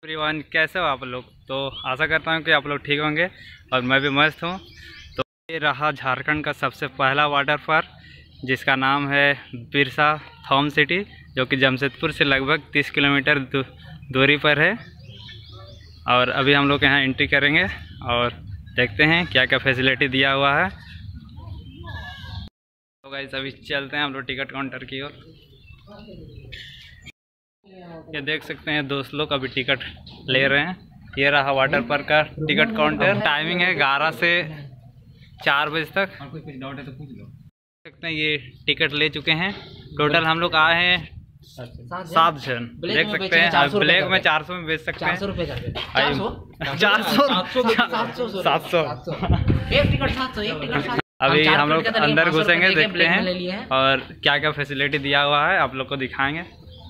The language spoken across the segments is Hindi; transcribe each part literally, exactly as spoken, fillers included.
एवरीवन, कैसे हो आप लोग। तो आशा करता हूँ कि आप लोग ठीक होंगे और मैं भी मस्त हूँ। तो ये रहा झारखंड का सबसे पहला वाटर पार्क, जिसका नाम है बिरसा थॉम सिटी, जो कि जमशेदपुर से लगभग तीस किलोमीटर दू, दूरी पर है। और अभी हम लोग यहाँ एंट्री करेंगे और देखते हैं क्या क्या फैसिलिटी दिया हुआ है। तो गाइस अभी चलते हैं हम लोग टिकट काउंटर की ओर। ये देख सकते हैं दोस्त लोग अभी टिकट ले रहे हैं। ये रहा वाटर पार्क का टिकट काउंटर। टाइमिंग है ग्यारह से चार बजे तक। और कोई कुछ डाउट है तो पूछ लो। देख सकते हैं ये टिकट ले चुके हैं। टोटल हम लोग आए हैं सात जन। देख सकते हैं ब्लैक में चार सौ में बेच सकते हैं। चार सौ सात सौ अभी हम लोग अंदर घुसेंगे, देखते हैं और क्या क्या फैसिलिटी दिया हुआ है आप लोग को दिखाएंगे।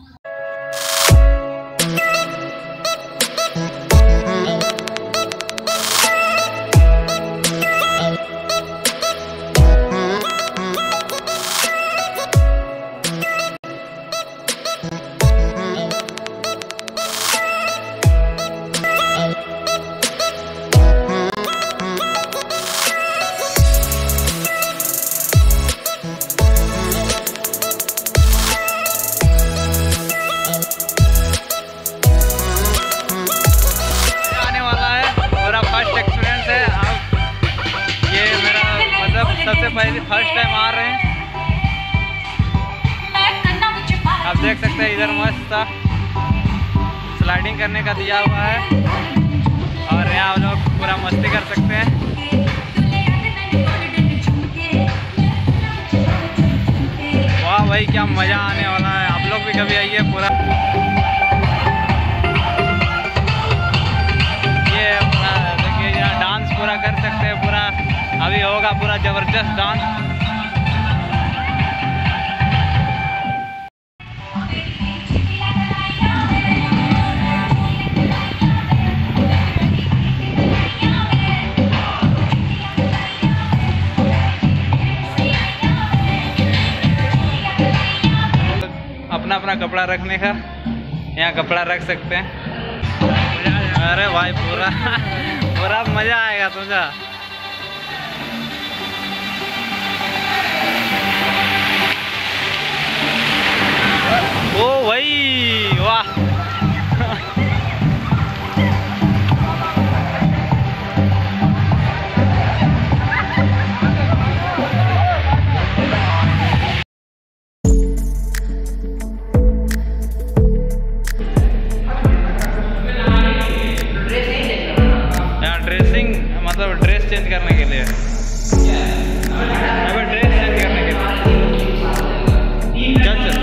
सबसे पहले फर्स्ट टाइम आ रहे हैं। आप देख सकते हैं इधर मस्त स्लाइडिंग करने का दिया हुआ है और यहाँ हम लोग पूरा मस्ती कर सकते हैं। वाह भाई क्या मज़ा आने वाला है। आप लोग भी कभी आइए। पूरा ये अपना देखिए यहाँ डांस पूरा कर सकते हैं। पूरा अभी होगा पूरा जबरदस्त डांस। अपना अपना कपड़ा रखने का यहाँ कपड़ा रख सकते हैं। अरे भाई पूरा पूरा मजा आएगा समझा। ओ भाई वाह यहाँ ड्रेसिंग मतलब ड्रेस चेंज करने के लिए अबे ड्रेस चेंज करने के लिए चल चल।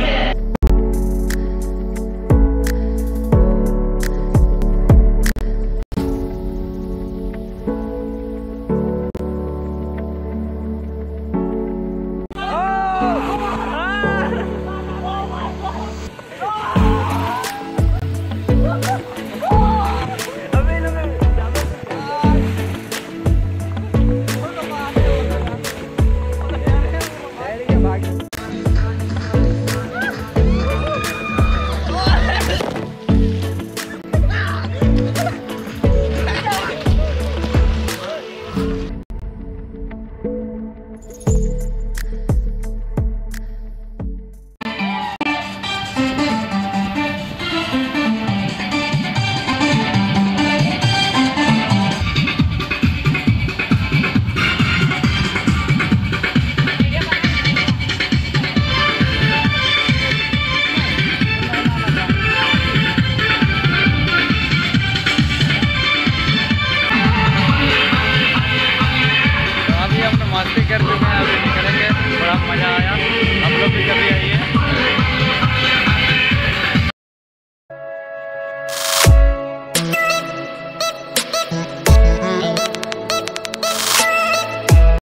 मस्ती कर चुके हैं। अभी निकलेंगे, बड़ा मज़ा आया। हम लोग भी कभी